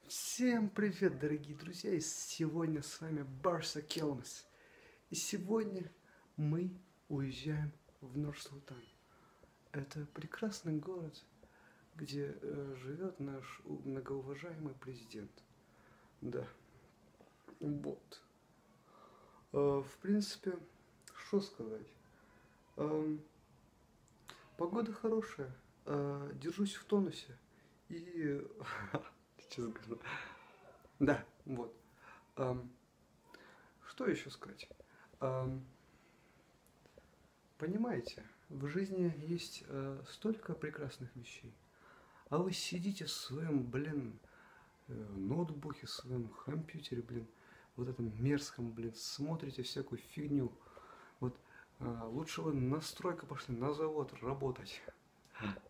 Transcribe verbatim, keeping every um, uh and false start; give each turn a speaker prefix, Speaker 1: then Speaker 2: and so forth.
Speaker 1: Всем привет, дорогие друзья! И сегодня с вами Барса Келмс. И сегодня мы уезжаем в Нур-Султан. Это прекрасный город, где э, живет наш многоуважаемый президент. Да. Вот. Э, в принципе, что сказать? Э, погода хорошая. Э, держусь в тонусе. И... Сейчас скажу. Да, вот. Эм, что еще сказать? Эм, понимаете, в жизни есть э, столько прекрасных вещей, а вы сидите в своем, блин, э, ноутбуке, в своем компьютере, блин, вот этом мерзком, блин, смотрите всякую фигню. Вот э, лучше вы на стройку пошли, на завод работать.